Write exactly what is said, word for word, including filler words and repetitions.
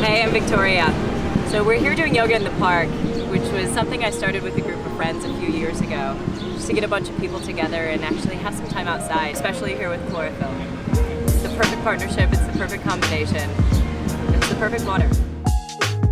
Hey, I'm Victoria. So we're here doing yoga in the park, which was something I started with a group of friends a few years ago, just to get a bunch of people together and actually have some time outside, especially here with Chlorophyll. It's the perfect partnership, it's the perfect combination, it's the perfect water.